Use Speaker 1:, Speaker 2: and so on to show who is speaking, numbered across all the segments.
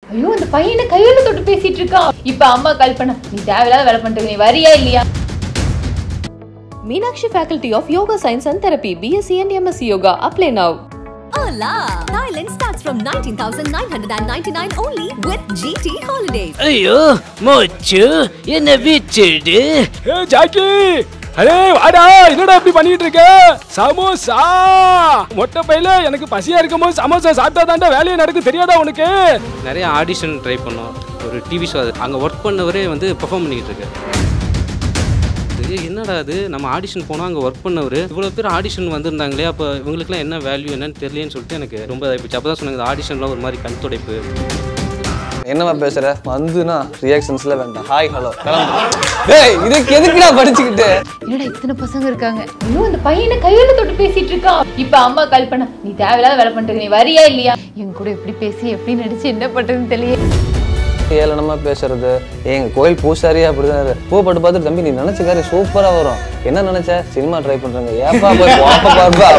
Speaker 1: ஐயோ அந்த பையனை கையில தொட்டு பேசிட்டு இருக்கான். இப்ப அம்மா கால் பண்ண, நீ தேவையில்லாத வேலை பண்ணிட்டு நீ வரியா இல்லையா?
Speaker 2: Meenakshi Faculty of Yoga Science and Therapy, BSc and MSc Yoga. Apply now.
Speaker 3: Hola! Thailand starts from 19,999 only with GT Holidays.
Speaker 4: ஐயோ மோச்சு என்ன விட்டுடு.
Speaker 5: ஜாக்கி, அரே வாடா, என்னடா இப்படி பண்ணிட்டு இருக்க? சமோசா மொட்டை பையில எனக்கு பசியா இருக்கும்போது சமோசா சாப்பிட்டா தாண்டா வேலையை நடக்கும், தெரியாதா உனக்கு?
Speaker 6: நிறைய ஆடிஷன் ட்ரை பண்ணோம். ஒரு டிவி ஷோ, அங்கே ஒர்க் பண்ணவரே வந்து பெர்ஃபார்ம் பண்ணிக்கிட்டு இருக்காரு. என்னடா அது, நம்ம ஆடிஷன் போனால் அங்கே ஒர்க் பண்ணவர் இவ்வளோ பேர் ஆடிஷன் வந்திருந்தாங்களே, அப்போ இவங்களுக்குலாம் என்ன வேல்யூ என்னன்னு தெரியலன்னு சொல்லிட்டு எனக்கு ரொம்ப இதாகிடுச்சு. அப்போ தான் சொன்னாங்க ஆடிஷன்லாம் ஒரு மாதிரி கண் துடைப்பு.
Speaker 7: என்னவா பேசுற வந்துனா ரியாக்ஷன்ஸ்ல வேண்டாம், ஹாய் ஹலோ கிளம்பு. ஏய் இதுக்கு எதுக்குடா படிச்சுக்கிட்டு?
Speaker 1: என்னடா இத்தனை பசங்க இருக்காங்க. ஐயோ அந்த பையனை கையில தொட்டு பேசிட்டு இருக்கான். இப்ப அம்மா கால் பண்ண, நீ தேவையில்லாத வேலை பண்ணிட்டு நீ வரியா இல்லையா? என் கூட எப்படி பேசி எப்படி நடிச்சு என்ன பண்றதுன்னு தெரியல.
Speaker 7: ஏளனமா பேசுறது, எங்க கோயில் பூசாரியே அப்படிதான். பூ பட்டு பார்த்துட்டு தம்பி நீ நினைச்ச காரியம் சூப்பரா வரும், என்ன நினைச்ச? சினிமா ட்ரை பண்றாங்க, ஏப்பா போய் பாப்பா.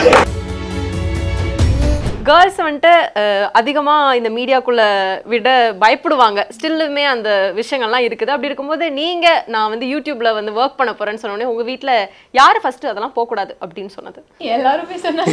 Speaker 8: கேர்ள்ஸ் வந்துட்டு அதிகமாக இந்த மீடியாக்குள்ளே விட பயப்படுவாங்க. ஸ்டில்லுமே அந்த விஷயங்கள்லாம் இருக்குது. அப்படி இருக்கும்போது நீங்கள் நான் வந்து யூடியூப்பில் வந்து ஒர்க் பண்ண போகிறேன்னு சொன்னோடனே உங்கள் வீட்டில் யார் ஃபஸ்ட்டு அதெல்லாம் போகக்கூடாது அப்படின்னு சொன்னது?
Speaker 1: எல்லாருமே சொன்னாங்க.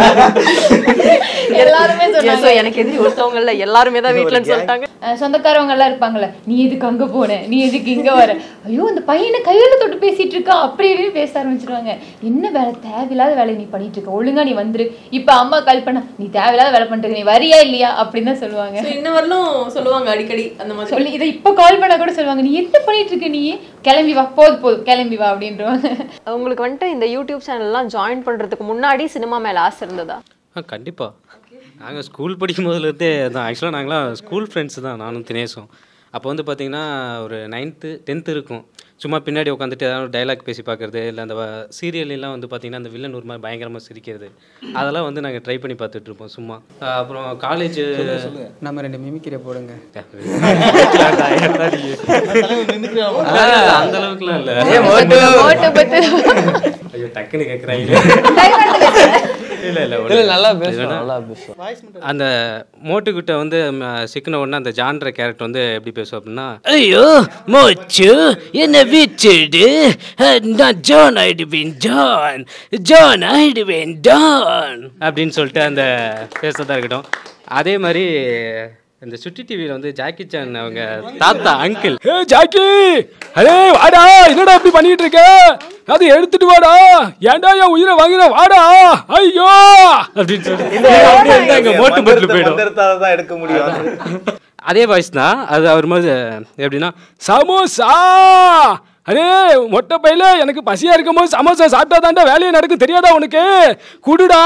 Speaker 1: எல்லாருமே சொன்னாங்க.
Speaker 8: எனக்கு எதிரி ஒருத்தவங்க இல்லை, எல்லாருமே தான் வீட்டில்னு சொல்லிட்டாங்க.
Speaker 1: சொந்தக்காரவங்க எல்லாம் இருப்பாங்கல்ல, நீ எதுக்கு அங்கே போன, நீ எதுக்கு இங்கே வர, ஐயோ அந்த பையனை கையில தொட்டு பேசிட்டு இருக்கா, அப்படியே பேச ஆரம்பிச்சிருவாங்க. என்ன வேலை, தேவையில்லாத வேலையை நீ பண்ணிட்டு இருக்க, ஒழுங்கா நீ வந்துரு. இப்ப அம்மா கால் பண்ண, நீ தேவையில்லாத வேலை பண்ணிட்டு நீ வரியா இல்லையா அப்படின்னு தான் சொல்லுவாங்க.
Speaker 8: இன்ன வரலும் சொல்லுவாங்க அடிக்கடி அந்த மாதிரி
Speaker 1: சொல்லி. இதை இப்ப கால் பண்ண கூட சொல்லுவாங்க, நீ என்ன பண்ணிட்டு இருக்க, நீ கிளம்பி வா, போதும் கிளம்பி வா அப்படின்றவாங்க.
Speaker 8: உங்களுக்கு வந்துட்டு இந்த யூடியூப் சேனல்லாம் ஜாயின் பண்றதுக்கு முன்னாடி சினிமா மேல ஆசை இருந்ததா?
Speaker 6: கண்டிப்பாக. நாங்கள் ஸ்கூல் படிக்கும் போதுலேருந்தே தான். ஆக்சுவலாக நாங்களாம் ஸ்கூல் ஃப்ரெண்ட்ஸ் தான், நானும் தினேஷும். அப்போ வந்து பார்த்திங்கன்னா ஒரு 9th 10th இருக்கும். சும்மா பின்னாடி உட்காந்துட்டு ஏதாவது டைலாக் பேசி பார்க்குறது, இல்லை அந்த சீரியல்லாம் வந்து பார்த்திங்கன்னா அந்த வில்லன் ஒரு மாதிரி பயங்கரமாக சிரிக்கிறது, அதெல்லாம் வந்து நாங்கள் ட்ரை பண்ணி பார்த்துட்ருப்போம் சும்மா. அப்புறம் காலேஜ்
Speaker 9: நம்ம 2 மிமிக்கிற போடுங்க.
Speaker 6: அந்த அளவுக்குலாம் இல்லை. ஐயோ டக்குன்னு கேட்குறாங்க. இல்லை
Speaker 7: நல்லா பேசுவோம்.
Speaker 6: அந்த மோட்டுக்கிட்ட வந்து சிக்கன உடனே அந்த ஜான்ற கேரக்டர் வந்து எப்படி பேசுவோம் அப்படின்னா,
Speaker 4: ஐயோ மோச்சு என்ன விட்டுடு, நான் ஜான் ஆயிடுவேன், ஜான் ஆயிடுவேன் டான்
Speaker 6: அப்படின்னு சொல்லிட்டு அந்த பேசுறதா இருக்கட்டும். அதே மாதிரி இந்த சுட்டி டிவியில் வந்து ஜாக்கி சான் அவங்க தாத்தா அங்கிள்,
Speaker 5: ஜாக்கி, அரே வாடா, என்னடா இப்படி பண்ணிட்டு இருக்க? அது எடுத்துட்டு வாடா, ஏன்டா என் உயிரை வாங்குற, வாடா, ஐயோ
Speaker 6: அப்படின்னு சொல்லிட்டு மோட்டு பட்டில் போயிடும்.
Speaker 7: எடுக்க முடியும்.
Speaker 6: அதே வாய்ஸ் தான் அது. அவர் மாதிரி எப்படின்னா,
Speaker 5: சமோசா, அரே மொட்டை பையில எனக்கு பசியா இருக்கும்போது சமோசா சாப்பிட்டா தாண்டா வேலையை நடக்கும், தெரியாதா உனக்கு? குடுடா.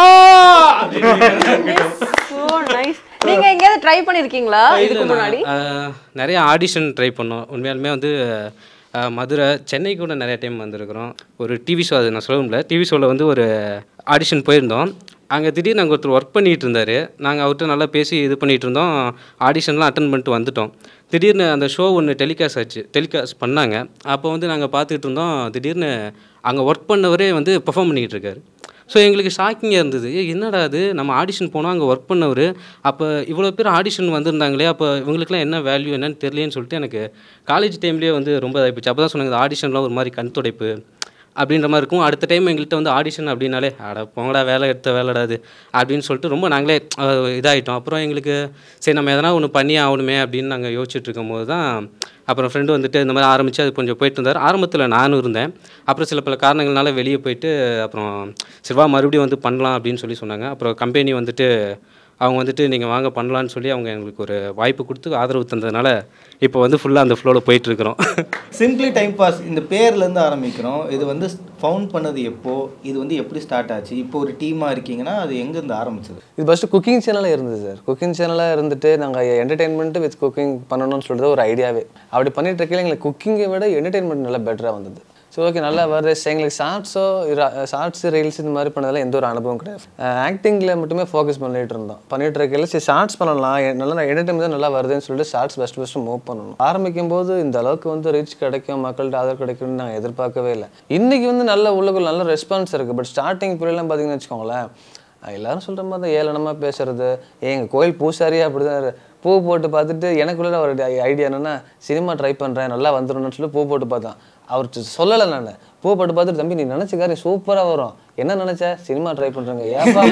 Speaker 8: நீங்க எங்கேயாவது ட்ரை பண்ணிருக்கீங்களா இதுக்கு முன்னாடி?
Speaker 6: நிறைய ஆடிஷன் ட்ரை பண்ணோம். உண்மையாலுமே வந்து மதுரை, சென்னை கூட நிறைய டைம் வந்திருக்கிறோம். ஒரு டிவி ஷோ, அது நான் சொல்ல முடியல, டிவி ஷோவில் வந்து ஒரு ஆடிஷன் போயிருந்தோம். அங்கே திடீர்னு நாங்கள் ஒருத்தர் ஒர்க் பண்ணிகிட்டு இருந்தார். நாங்கள் அவர்கிட்ட நல்லா பேசி இது பண்ணிகிட்டு இருந்தோம். ஆடிஷன்லாம் அட்டன் பண்ணிட்டு வந்துட்டோம். திடீர்னு அந்த ஷோ ஒன்று டெலிகாஸ்ட் பண்ணாங்க. அப்போ வந்து நாங்கள் பார்த்துக்கிட்டு இருந்தோம். திடீர்னு அங்கே ஒர்க் பண்ணவரே வந்து பெர்ஃபார்ம் பண்ணிக்கிட்டு இருக்காரு. ஸோ எங்களுக்கு ஷாக்கிங்காக இருந்தது. என்னடா அது, நம்ம ஆடிஷன் போனால் அங்கே ஒர்க் பண்ணவர், அப்போ இவ்வளோ பேர் ஆடிஷன் வந்திருந்தாங்களே, அப்போ இவங்களுக்குலாம் என்ன வேல்யூ என்னன்னு தெரியலன்னு சொல்லிட்டு எனக்கு காலேஜ் டைம்லேயே வந்து ரொம்ப இதாகிடுச்சு. அப்போ தான் சொன்னாங்க ஆடிஷன்லாம் ஒரு மாதிரி கண் துடைப்பு அப்படின்ற மாதிரி இருக்கும். அடுத்த டைம் எங்கள்கிட்ட வந்து ஆடிஷன் அப்படின்னாலே, அட போங்கடா வேலை எடுத்த வேலைடாது அப்படின்னு சொல்லிட்டு ரொம்ப நாங்களே இதாகிட்டோம். அப்புறம் எங்களுக்கு சரி நம்ம எதனா ஒன்று பண்ணி ஆகணுமே அப்படின்னு நாங்கள் யோசிச்சுட்டு இருக்கும் போது தான் அப்புறம் ஃப்ரெண்டு வந்துட்டு இந்த மாதிரி ஆரம்பித்து அது கொஞ்சம் போயிட்டு இருந்தார். ஆரம்பத்தில் நானும் இருந்தேன். அப்புறம் சில பல காரணங்கள்னால வெளியே போயிட்டு அப்புறம் சிவா மறுபடியும் வந்து பண்ணலாம் அப்படின்னு சொல்லி சொன்னாங்க. அப்புறம் கம்பெனி வந்துட்டு அவங்க வந்துட்டு நீங்கள் வாங்க பண்ணலான்னு சொல்லி அவங்க எங்களுக்கு ஒரு வாய்ப்பு கொடுத்து ஆதரவு தந்ததுனால இப்போ வந்து ஃபுல்லாக அந்த ஃப்ளோவில் போயிட்டுருக்குறோம்.
Speaker 10: சிம்பிளி டைம் பாஸ் இந்த பேர்லேருந்து ஆரம்பிக்கிறோம். இது வந்து ஃபவுண்ட் பண்ணது எப்போது, இது வந்து எப்படி ஸ்டார்ட் ஆச்சு, இப்போ ஒரு டீமாக இருக்கீங்கன்னா அது எங்கேருந்து ஆரம்பிச்சது?
Speaker 7: இது ஃபஸ்ட்டு குக்கிங் சேனலாக இருந்தது சார். குக்கிங் சேனலாக இருந்துட்டு நாங்கள் என்டர்டெயின்மெண்ட்டு வித் குக்கிங் பண்ணணும்னு சொல்கிறது ஒரு ஐடியாவே. அப்படி பண்ணிட்டு இருக்கையில் எங்களுக்கு குக்கிங்கை விட என்டர்டெயின்மெண்ட் நல்லா பெட்டராக வந்தது. ஸோ ஓகே நல்லா வருது. எங்களுக்கு ஷார்ட்ஸு ரீல்ஸ் இந்த மாதிரி பண்ணதெல்லாம் எந்த ஒரு அனுபவம் கிடையாது. ஆக்டிங்கில் மட்டுமே ஃபோக்கஸ் பண்ணிட்டு இருந்தோம். பண்ணிட்டு இருக்கையில் சரி ஷார்ட்ஸ் பண்ணலாம், நல்லா என்டர்டைன்மெண்ட் தான் நல்லா வருதுன்னு சொல்லிட்டு ஷார்ட்ஸ் ஃபஸ்ட்டு மூவ் பண்ணணும். ஆரம்பிக்கும் போது இந்த அளவுக்கு வந்து ரீச் கிடைக்கும், மக்கள்கிட்ட ஆதரவு கிடைக்கும்னு நாங்கள் எதிர்பார்க்கவே இல்லை. இன்றைக்கி வந்து நல்ல உள்ளுக்குள்ள நல்ல ரெஸ்பான்ஸ் இருக்குது. பட் ஸ்டார்டிங் பீரியட்லாம் பார்த்தீங்கன்னு வச்சுக்கோங்களேன், எல்லாரும் சொல்கிற மாதிரி தான் ஏளனமாக பேசுறது, எங்கள் கோயில் பூசாரியே அப்படி தான் பூ போட்டு பார்த்துட்டு எனக்குள்ள ஒரு ஐடியா என்னன்னா சினிமா ட்ரை பண்ணுறேன் நல்லா வந்துடணும்னு சொல்லி பூ போட்டு பார்த்தேன். அவர் சொல்லலை. நான் பூ போட்டு பார்த்துட்டு தம்பி நீ நினச்சிக்காரு சூப்பராக வரும். என்ன நினச்ச? சினிமா ட்ரை பண்ணுறேங்க. ஏப்பா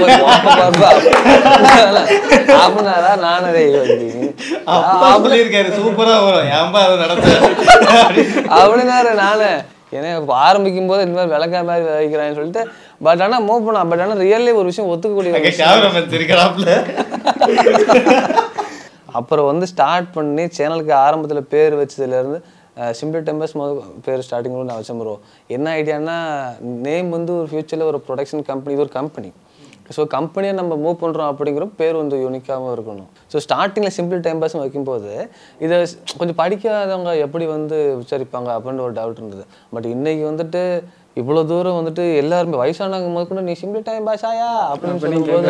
Speaker 7: அப்படின்னாரா? நானே
Speaker 10: இருக்காரு சூப்பராக வரும் ஏன்பா அதை நடத்த
Speaker 7: அப்படின்னாரு. நானே ஏன்னா ஆரம்பிக்கும் போது இந்த மாதிரி விளக்கா மாதிரி வைக்கிறான்னு சொல்லிட்டு பட் ஆனால் மூவ் பண்ணா. பட் ஆனால் ரியல்லி ஒரு விஷயம் ஒத்துக்கக்கூடிய அப்புறம் வந்து ஸ்டார்ட் பண்ணி சேனலுக்கு ஆரம்பத்தில் பேர் வச்சதுலேருந்து சிம்பிள் டெம்பர்ஸ் பேர் ஸ்டார்டிங் நான் வச்சேன் ப்ரோ. என்ன ஐடியானா நேம் வந்து ஒரு ஃபியூச்சரில் ஒரு ப்ரொடக்ஷன் கம்பெனி, இது ஒரு கம்பெனி. ஸோ கம்பெனியை நம்ம மூவ் பண்ணுறோம் அப்படிங்கிற பேர் வந்து யூனிக்காகவும் இருக்கணும். ஸோ ஸ்டார்டிங்கில் சிம்பிள் டெம்பர்ஸ் வைக்கும்போது இதை கொஞ்சம் படிக்காதவங்க எப்படி வந்து உச்சரிப்பாங்க அப்படின்னு ஒரு டவுட் இருந்தது. பட் இன்னைக்கு வந்துட்டு இவ்வளோ தூரம் வந்துட்டு எல்லாருமே வயசானவங்க முதற்கொண்டு நீ சிம்பிள் டைம் பாஷாயா அப்படின்னு சொல்லும்போது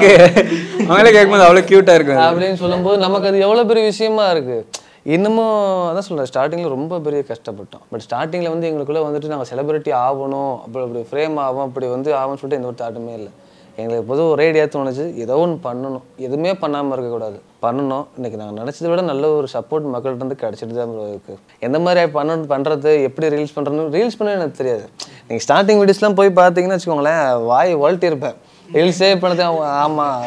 Speaker 9: அவங்களே கேட்கும்போது அவ்வளோ க்யூட்டாக இருக்கு
Speaker 7: அப்படின்னு சொல்லும்போது நமக்கு அது எவ்வளோ பெரிய விஷயமா இருக்குது. இன்னமும் அதான் சொல்கிறேன், ஸ்டார்டிங்கில் ரொம்ப பெரிய கஷ்டப்பட்டோம். பட் ஸ்டார்டிங்கில் வந்து எங்களுக்குள்ளே வந்துட்டு நாங்கள் செலிபிரிட்டி ஆகணும், அப்படி ஃப்ரேம் ஆகும், அப்படி வந்து ஆகும்னு சொல்லிட்டு எந்த ஒரு தாட்டுமே இல்லை. எங்களுக்கு பொதுவாக ஒரே ஐடியா தோணுச்சு, ஏதோ ஒன்று பண்ணணும், எதுவுமே பண்ணாமல் இருக்கக்கூடாது, பண்ணணும். இன்றைக்கி நாங்கள் நினச்சதை விட நல்ல ஒரு சப்போர்ட் மக்கள்கிட்ட வந்து கிடச்சிட்டு தான் இருக்குது. எந்த மாதிரி பண்ணுறது, எப்படி ரீல்ஸ் பண்ணுறதுன்னு ரீல்ஸ் பண்ண எனக்கு தெரியாது. நீங்கள் ஸ்டார்டிங் வீடியோஸ்லாம் போய் பார்த்தீங்கன்னு வச்சுக்கோங்களேன், வாய் வளர்த்தி இருப்பேன். ரீல்ஸே பண்ணது ஆமாம்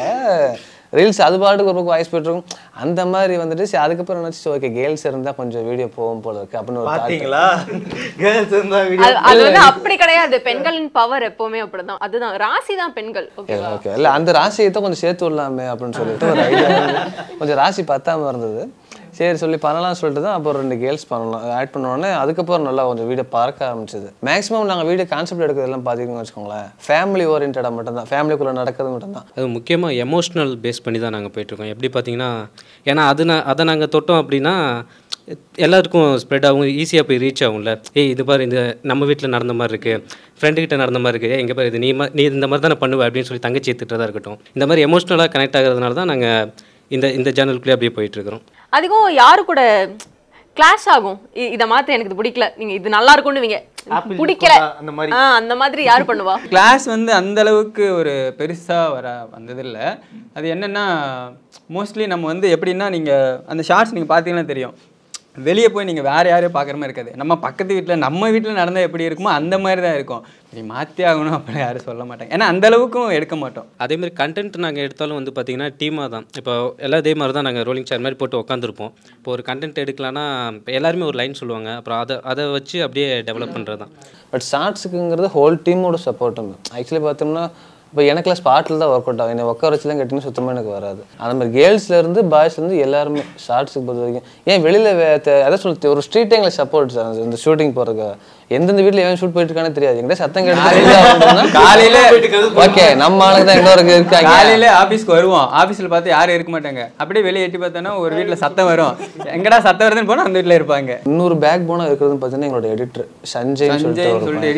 Speaker 7: ரீல்ஸ் அது பாட்டுக்கு ஒரு பக்கம் வாய்ஸ் போயிட்டுருக்கும். அந்த மாதிரி வந்துட்டு சரி அதுக்கப்புறம் நினச்சி ஓகே கேர்ள்ஸ் இருந்தால் கொஞ்சம் வீடியோ போகும் போல இருக்கு அப்படின்னு ஒரு
Speaker 10: பார்த்தீங்களா. கேர்ள்ஸ் இருந்தால்
Speaker 8: அது வந்து அப்படி கிடையாது, பெண்களின் பவர் எப்பவுமே அப்படிதான். அதுதான் ராசி தான் பெண்கள். ஓகே
Speaker 7: ஓகே இல்லை அந்த ராசியை தான் கொஞ்சம் சேர்த்து விடலாமே அப்படின்னு சொல்லிட்டு ஒரு ஐடியா. கொஞ்சம் ராசி பத்தாமல் இருந்தது. சரி சொல்லி பண்ணலாம்னு சொல்லிட்டு தான் அப்புறம் 2 கேர்ள்ஸ் பண்ணலாம் ஆட் பண்ணோடனே அதுக்கப்புறம் நல்லா கொஞ்சம் வீடியோ பார்க்க ஆரம்பிச்சது. மேக்ஸிமம் நாங்கள் வீடியோ கான்செப்ட் எடுக்கிறதெல்லாம் பார்த்தீங்கன்னு வச்சுக்கோங்களேன் ஃபேமிலி ஓரியன்டாக மட்டும்தான், ஃபேமிலிக்குள்ளே நடக்கிறது மட்டும்தான்.
Speaker 6: அது முக்கியமாக எமோஷ்னல் பேஸ் பண்ணி தான் நாங்கள் போயிட்டுருக்கோம். எப்படி பார்த்தீங்கன்னா ஏன்னா அதை நாங்கள் தொட்டோம் அப்படின்னா எல்லாருக்கும் ஸ்ப்ரெட் ஆகும், ஈஸியாக போய் ரீச் ஆகும்ல. இது பாரு இந்த நம்ம வீட்டில் நடந்த மாதிரி இருக்குது, ஃப்ரெண்டுக்கிட்ட நடந்த மாதிரி இருக்குது, எங்கே பாரு இது நீ இந்த மாதிரி தானே பண்ணுவேன் அப்படின்னு சொல்லி தங்கச்சி ஏற்றுட்டதாக இருக்கட்டும். இந்த மாதிரி எமோஷ்னலாக கனெக்ட் ஆகிறதுனால தான் நாங்கள் இந்த சேனலுக்குள்ளே அப்படியே போயிட்டுருக்கிறோம்.
Speaker 8: அதிகம் யாரு கூட கிளாஷ் ஆகும், இதை மாற்ற எனக்கு இது பிடிக்கல, நீங்கள் இது நல்லா இருக்கும்னு பிடிக்கல அந்த மாதிரி யாரு பண்ணுவா?
Speaker 9: கிளாஸ் வந்து அந்த அளவுக்கு ஒரு பெருசாக வந்ததில்லை. அது என்னென்னா மோஸ்ட்லி நம்ம வந்து எப்படின்னா நீங்கள் அந்த ஷார்ட்ஸ் நீங்கள் பார்த்தீங்கன்னா தெரியும், வெளியே போய் நீங்கள் வேறு யாரையும் பார்க்குற மாதிரி இருக்காது. நம்ம பக்கத்து வீட்டில் நம்ம வீட்டில் நடந்தால் எப்படி இருக்குமோ அந்த மாதிரி தான் இருக்கும். நீ மாற்றி ஆகணும் அப்படி யாரும் சொல்ல மாட்டாங்க, ஏன்னா அந்த அளவுக்கும் எடுக்க மாட்டோம்.
Speaker 6: அதேமாதிரி கண்டென்ட் நாங்கள் எடுத்தாலும் வந்து பார்த்திங்கன்னா டீமாக தான். இப்போ எல்லாம் இதே மாதிரி தான் நாங்கள் ரோலிங் சேர் மாதிரி போட்டு உட்காந்துருப்போம். இப்போ ஒரு கண்டென்ட் எடுக்கலான்னா இப்போ எல்லாருமே ஒரு லைன் சொல்லுவாங்க, அப்புறம் அதை வச்சு அப்படியே டெவலப் பண்ணுறது தான்.
Speaker 7: பட் ஷார்ட்ஸுக்குங்கிறது ஹோல் டீமோட சப்போர்ட் உண்டு. ஆக்சுவலி பார்த்தோம்னா இப்போ எனக்குலாம் ஸ்பாட்டில் தான் ஒர்க் அவுட் ஆகும், என்னை உட்கார வச்சுலாம் கேட்டிங்கன்னா சுத்தமாக எனக்கு வராது. அந்த மாதிரி கேர்ள்ஸ்லேருந்து பாய்ஸ்லேருந்து எல்லாருமே ஷார்ட்ஸுக்கு பொறுத்த வரைக்கும் ஏன் வெளியில் அதான் சொல்லிட்டு ஒரு ஸ்ட்ரீட் டைமில் சப்போர்ட் சார். இந்த ஷூட்டிங் போகிறதுக்கு எந்தெந்த வீட்டில் எவன் ஷூட் போயிட்டு இருக்கானே தெரியாது, எங்கிட்ட சத்தம் கேட்டு
Speaker 9: காலையில்
Speaker 7: ஓகே நம்ம ஆளுக்கு தான் இன்னொரு இருக்காங்க.
Speaker 9: காலையில் ஆஃபீஸ்க்கு வருவோம், ஆஃபீஸில் பார்த்து யாரும் இருக்க மாட்டாங்க, அப்படியே வெளியே எட்டி பார்த்தோன்னா ஒரு வீட்டில் சத்தம் வரும், எங்கடா சத்தம் வருதுன்னு போனால் அந்த வீட்டில் இருப்பாங்க.
Speaker 7: இன்னொரு பேக் போனால் இருக்கிறதுன்னு பார்த்தீங்கன்னா எங்களோட எடிட்டர் சஞ்சய் சொல்லிட்டு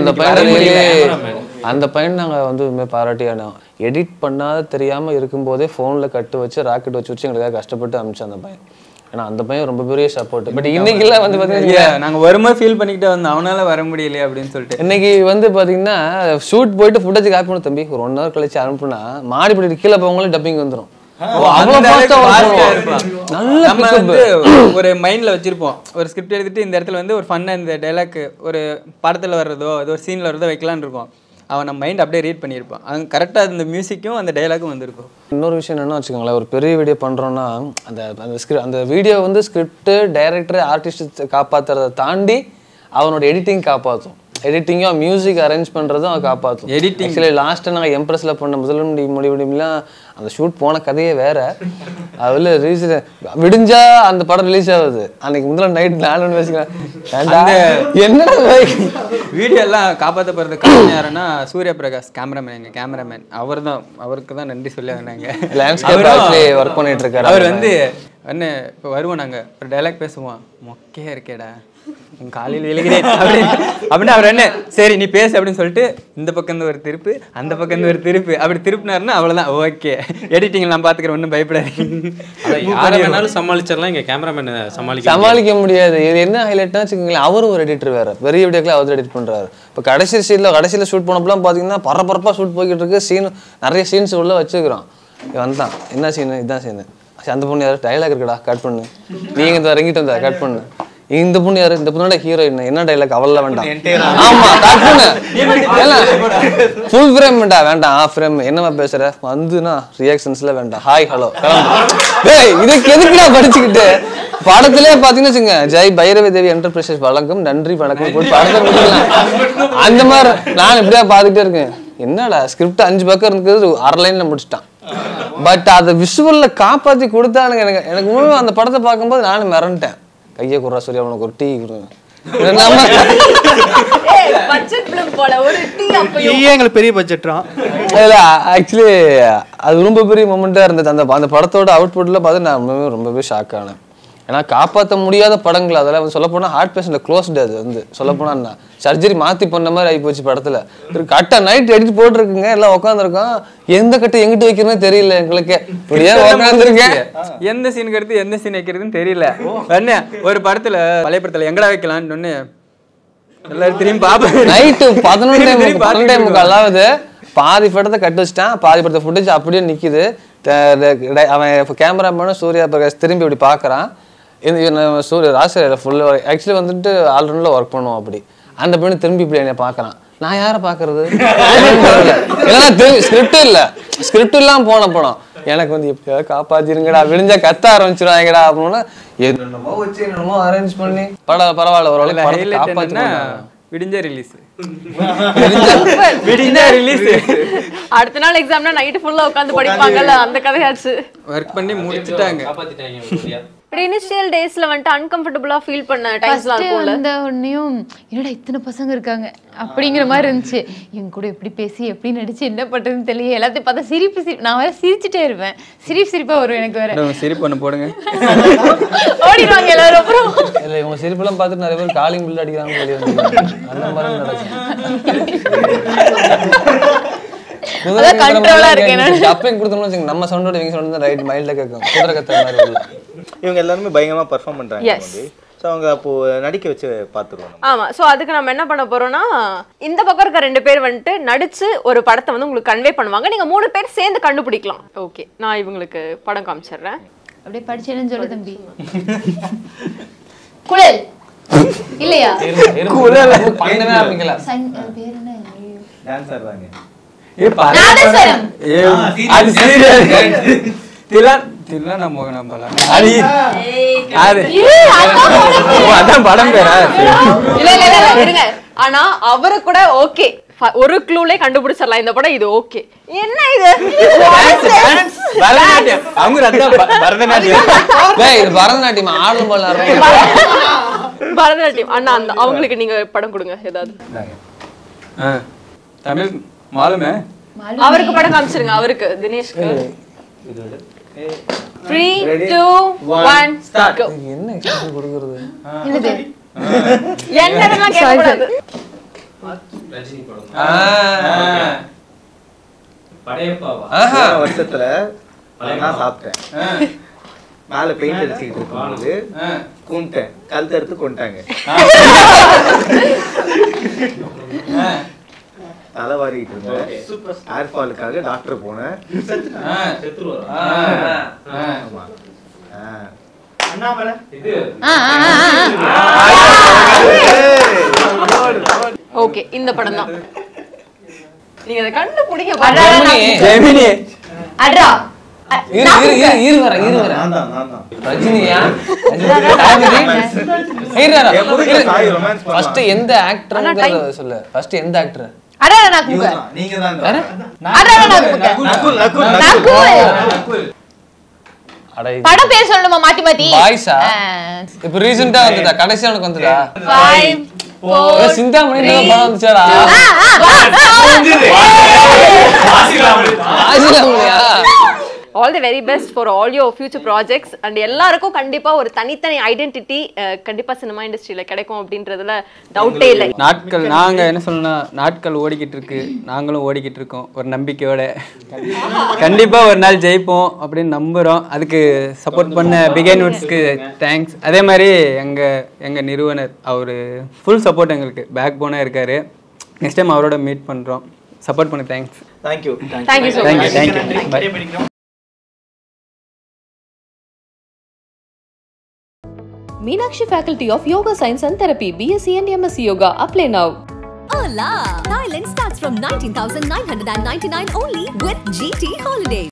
Speaker 9: எடிட்டர்.
Speaker 7: அந்த பையன் நாங்கள் வந்து பாராட்டியானோம். எடிட் பண்ணாத தெரியாமல் இருக்கும்போதே ஃபோனில் கட்டு வச்சு ராக்கெட் வச்சு எங்களுக்காக கஷ்டப்பட்டு அனுப்பிச்சோம் அந்த பையன். ஏன்னா அந்த பையன் ரொம்ப பெரிய சப்போர்ட். பட் இன்னைக்குலாம் வந்து பார்த்தீங்கன்னா
Speaker 9: நாங்கள் வரும்போது ஃபீல் பண்ணிக்கிட்டே வந்தோம், அவனால வர முடியலையே அப்படின்னு சொல்லிட்டு.
Speaker 7: இன்னைக்கு வந்து பார்த்தீங்கன்னா ஷூட் போயிட்டு ஃபுட்டேஜ் காப்பி பண்ண தம்பி ஒரு 1 hour கழிச்சு அனுப்புனா மாடி போயிட்டு கீழே போவங்களே டப்பிங் வந்துடும்.
Speaker 9: ஒரு மைண்ட்ல வச்சிருப்போம், ஒரு ஸ்கிரிப்ட் எடுத்துட்டு இந்த இடத்துல வந்து ஒரு ஃபன்னா இந்த டைலாக் ஒரு படத்துல வர்றதோ ஏதோ ஒரு சீன்ல வர்றதோ வைக்கலான்னு இருக்கும். அவன் நம்ம மைண்ட் அப்படியே ரீட் பண்ணியிருப்பான், அது கரெக்டாக அந்த மியூசிக்கும் அந்த டைலாக்கும் வந்திருக்கும்.
Speaker 7: இன்னொரு விஷயம் என்னென்னா வச்சுக்கோங்களேன், ஒரு பெரிய வீடியோ பண்ணுறோன்னா அந்த வீடியோ வந்து ஸ்கிரிப்ட் டைரக்டர் ஆர்டிஸ்ட் காப்பாற்றுறதை தாண்டி அவனோட எடிட்டிங் காப்பாற்றும். எடிட்டிங்கும் மியூசிக் அரேஞ்ச் பண்ணுறதும் அவன் காப்பாற்றும்.
Speaker 9: எடிட்டிங்
Speaker 7: ஆக்சுவலி லாஸ்ட்டாக நாங்கள் எம்ப்ரெஸில் பண்ண முடிவுலாம் அந்த ஷூட் போன கதையே வேற. அதில் ரிலீஸ் விடிஞ்சா அந்த படம் ரிலீஸ் ஆகுது, அன்னைக்கு முதல்ல நைட் 4 மணி வச்சுக்கலாம். என்ன
Speaker 9: வீடியோ எல்லாம் காப்பாற்ற போகிறது காரணம் யாருன்னா சூர்யா பிரகாஷ் கேமராமேன், எங்கள் கேமராமேன். அவருக்கு தான் நன்றி சொல்லி வந்தாங்க.
Speaker 7: ஒர்க் பண்ணிட்டு இருக்காரு.
Speaker 9: அவர் வந்து என்ன இப்போ வருவோம், நாங்கள் ஒரு டைலாக் பேசுவோம், மொக்கையாக இருக்கேடா உன் காலையில் எழுகிறேன் அப்படின்னு அவர் என்ன சரி நீ பேசு அப்படின்னு சொல்லிட்டு இந்த பக்கம் ஒரு திருப்பு அந்த பக்கம் ஒரு திருப்பு அப்படி திருப்பினாருன்னா அவ்வளோதான், ஓகே எடிட்டிங் நான் பார்த்துக்கிறேன், ஒன்றும் பயப்படாது.
Speaker 6: சமாளிச்சிடலாம், எங்கள் கேமராமேன்
Speaker 7: சமாளிக்க முடியாது. இது என்ன ஹைலைட்னா வச்சுக்கோங்களேன், அவரும் ஒரு எடிட்டர் வேறு, பெரிய வீடியோக்கெல்லாம் அவர் எடிட் பண்ணுறாரு. இப்போ கடைசியில் ஷூட் பண்ணப்பெல்லாம் பார்த்தீங்கன்னா பரபரப்பாக ஷூட் போய்கிட்டு இருக்கு, நிறைய சீன்ஸ் உள்ள வச்சுக்கிறோம். வந்தான் என்ன சீனு, இதுதான் சீனு, அந்த பொண்ணு யாரு டைலாக் இருக்குடா கட் பண்ணு, நீங்க இந்த இறங்கிட்டு வந்தா கட் பண்ணு, இந்த பொண்ணு யாரு இந்த பொண்ணோட ஹீரோயின் என்ன டைலாக் அவளெல்லாம் வேண்டாம், ஆமா கட் பண்ணு, ஃபுல் ஃப்ரேம் வேண்டாம் ஆஃப் ஃப்ரேம், என்னமா பேசுற வந்துனா ரியாக்ஷன்ஸ்ல வேண்டாம், ஹாய் ஹலோ டேய் இதுக்கு எதுக்குடா படிச்சுக்கிட்டு படத்திலே பாத்தீங்கன்னா வச்சுங்க ஜெய் பைரவி தேவி என்டர்பிரைசஸ் வழங்கும் நன்றி வணக்கம் போட்டு படத்தை முடிக்கலாம். அந்த மாதிரி நான் இப்படியா பாத்துக்கிட்டே இருக்கேன், என்னடா ஸ்கிரிப்ட் 5 பக்கம் இருக்குது 1/2 லைன்ல முடிச்சிட்டான். பட் அதை விஷுவல்ல காப்பாத்தி கொடுத்தானுங்க. எனக்கு முழு அந்த படத்தை பார்க்கும்போது நானும் மிரண்டேன். கையை குறா சூர்யா உனக்கு ஒரு டீ கொடுங்க,
Speaker 10: எங்களுக்கு பெரிய பட்ஜெட்ரா.
Speaker 7: ஆக்சுவலி அது ரொம்ப பெரிய மொமெண்டா இருந்தது. அந்த படத்தோட அவுட்புட்ல பார்த்து நான் ரொம்பவே ஷாக் ஆனேன். ஏன்னா காப்பாற்ற முடியாத படங்கள் அதெல்லாம் வந்து சொல்ல போனா ஹார்ட் பேஷண்ட் க்ளோஸ்டு. அது வந்து சொல்ல போனா சர்ஜரி மாத்தி பண்ண மாதிரி ஆகி போச்சு. படத்துல கரெக்டா நைட் எடிட் போட்டுருக்குங்க, எல்லாம் உட்காந்துருக்கோம், எந்த கட்டை எங்கிட்டு வைக்கிறதுன்னு தெரியல எங்களுக்கு. இப்படியே உட்காந்துருக்கேன்,
Speaker 9: எந்த சீனுக்கு எடுத்து எந்த சீன் வைக்கிறதுன்னு தெரியல. ஒரு படத்துல பழைய படத்துல எங்கடா வைக்கலான்னு ஒண்ணு எல்லாரும் திரும்பி பாப்பேன்.
Speaker 7: நைட்டு 11:30 அதாவது பாதி படத்தை கட்டு வச்சுட்டான், பாதி படத்தை ஃபுட்டேஜ் அப்படியே நிக்குது. அவன் கேமராமேனும் சூர்யா பிரகாஷ் திரும்பி இப்படி பாக்குறான். சூரிய ராசியில் ஃபுல்லாக ஆக்சுவலி வந்துட்டு ஆல்ரவுண்டில் ஒர்க் பண்ணுவோம். அப்படி அந்த பொண்ணு திரும்பி இப்படி என்னை பார்க்குறான். நான் யாரை பார்க்கறது? ஏன்னா ஸ்கிரிப்டும் இல்லை, ஸ்கிரிப்ட் இல்லாமல் போன படம். எனக்கு வந்து எப்படியாவது காப்பாத்திருங்கடா, விழிஞ்சா கத்த ஆரம்பிச்சிருவாங்கடா அப்படின்னா என்னமோ வச்சு என்னமோ அரேஞ்ச் பண்ணி பரவாயில்ல ஒரு காப்பாற்றினா
Speaker 9: விடிஞ்ச ரிலீஸ்.
Speaker 8: அடுத்த நாள் எக்ஸாம்னா நைட் ஃபுல்லா உட்கார்ந்து படிப்பாங்கல்ல, அந்த கதையாச்சு.
Speaker 9: வர்க் பண்ணி முடிச்சிட்டாங்க.
Speaker 8: பட் இனிஷியல் டேஸ்ல வந்து அன்கம்ஃபர்ட்டபிளா ஃபீல் பண்ண டைம்ஸ்லாம் இருக்கும்ல.
Speaker 1: அந்த ஒண்ணையும் என்னடா இத்தனை பசங்க இருக்காங்க அப்படிங்கிற மாதிரி இருந்துச்சு. இவங்க கூட எப்படி பேசி எப்படி நடிச்சு என்ன பண்றதுன்னு தெரியல. எல்லாத்தையும் பார்த்தா சிரிப்பு நான் வேற சிரிச்சுட்டே இருப்பேன், சிரிப்பா வரும் எனக்கு வேற.
Speaker 9: சிரிப்பு பண்ண போடுங்க
Speaker 1: ஓடிடுவாங்க எல்லாரும். அப்புறம்
Speaker 7: இல்ல இவங்க சிரிப்பெல்லாம் பார்த்துட்டு நிறைய பேர் காலிங் பில் அடிக்கிறாங்க வெளியே அந்த மாதிரி நடக்கும். நம்ம சவுண்டோட இவங்க சவுண்ட் ரைட் மைல்டா கேட்கும், குதிரை கத்துற மாதிரி இல்ல.
Speaker 10: இவங்க எல்லாரும் பயங்கரமா பெர்ஃபார்ம் பண்றாங்க. சோ அவங்க அப்போ நடிக்க வச்சு பாத்துருவோம்.
Speaker 8: ஆமா, சோ அதுக்கு நம்ம என்ன பண்ண போறோம்னா, இந்த பக்கம் இருக்க 2 பேர் வந்துட்டு நடிச்சு ஒரு படத்தை வந்து உங்களுக்கு கன்வே பண்ணுவாங்க. நீங்க 3 பேர் சேர்ந்து கண்டுபிடிக்கலாம். ஓகே, நான் இவங்களுக்கு படம் காமிச்சிடுறேன்.
Speaker 1: அப்படியே படிச்சேன்னு சொல்லு தம்பி. குழல் இல்லையா?
Speaker 7: குழல் பண்ணவே ஆரம்பிக்கல.
Speaker 1: பேர் என்ன?
Speaker 10: டான்சர் தாங்க.
Speaker 8: ஆனா அவரு கூட ஓகே, ஒரு க்ளூலே கண்டுபிடிச்சிடலாம் இந்த படம். இது ஓகே, என்ன இது
Speaker 7: பரதநாட்டியம் ஆடும்
Speaker 8: பரதநாட்டியம். அண்ணா அந்த அவங்களுக்கு நீங்க படம் கொடுங்க ஏதாவது.
Speaker 9: தமிழ் மாலுமே
Speaker 8: அவருக்கு படம் காமிச்சிருங்க. அவருக்கு தினேஷ்க்கு 3 2 1 ஸ்டார்ட்.
Speaker 7: என்ன எக்ஸ்பிரஷன் கொடுக்கிறது?
Speaker 1: என்னது
Speaker 8: என்னன்னா கேட்கக்கூடாது.
Speaker 6: ரஜினி படம் படையப்பாவா?
Speaker 10: வருஷத்துல நான் சாப்பிட்டேன். மேல பெயிண்ட் அடிச்சுக்கிட்டு இருக்கும்போது கும்பிட்டேன், கல் தடுத்து கொண்டாங்க. தலைவாரிட்டு இருந்தேன். ஏர் ஃபாலுக்காக டாக்டர் போனேன்.
Speaker 8: ஓகே, இந்த படம் தான். நீங்க அதை கண்டுபிடிக்க
Speaker 7: எந்த ஆக்டர் சொல்லு, ஃபர்ஸ்ட் எந்த ஆக்டர்?
Speaker 1: படம் பேர் சொல்லணுமா மாத்தி மாத்தி?
Speaker 7: பாய்ஸா? இப்ப ரீசன்ட்டா வந்ததா? கடைசியா உனக்கு வந்ததா?
Speaker 8: 5 4
Speaker 7: சிந்தாமணி படம் வந்துச்சாடா? ஆசிலாமணியா?
Speaker 8: All the very best for all your future projects. And எல்லாருக்கும் கண்டிப்பா ஒரு தனித்தனி ஐடென்டிட்டி கண்டிப்பா சினிமா இண்டஸ்ட்ரியில கிடைக்கும் அப்படின்றதுல டவுட்டே இல்லை.
Speaker 9: நாட்கள் நாங்க என்ன சொல்லணும்னா, நாட்கள் ஓடிக்கிட்டு இருக்கு, நாங்களும் ஓடிக்கிட்டு இருக்கோம் ஒரு நம்பிக்கையோட. கண்டிப்பா ஒரு நாள் ஜெயிப்போம் அப்படின்னு நம்புறோம். அதுக்கு சப்போர்ட் பண்ண பிகைன்வுட்ஸ்க்கு தேங்க்ஸ். அதே மாதிரி எங்க நிறுவனர் அவரு ஃபுல் சப்போர்ட், எங்களுக்கு பேக் போனா இருக்காரு. நெக்ஸ்ட் டைம் அவரோட மீட் பண்றோம். சப்போர்ட் பண்ண thanks.
Speaker 10: Thank you.
Speaker 8: Thank you so much.
Speaker 9: Thank you.
Speaker 2: Meenakshi Faculty of Yoga Science and Therapy, BSc and MSc Yoga. Apply now.
Speaker 3: Hola! Thailand starts from 19,999 only with GT Holidays.